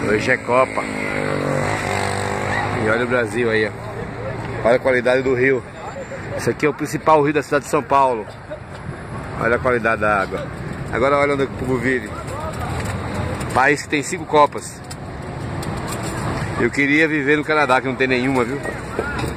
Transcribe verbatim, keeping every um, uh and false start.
Hoje é Copa. E olha o Brasil aí, ó. Olha a qualidade do rio. Esse aqui é o principal rio da cidade de São Paulo. Olha a qualidade da água. Agora olha onde o povo vive. País que tem cinco copas. Eu queria viver no Canadá, que não tem nenhuma, viu?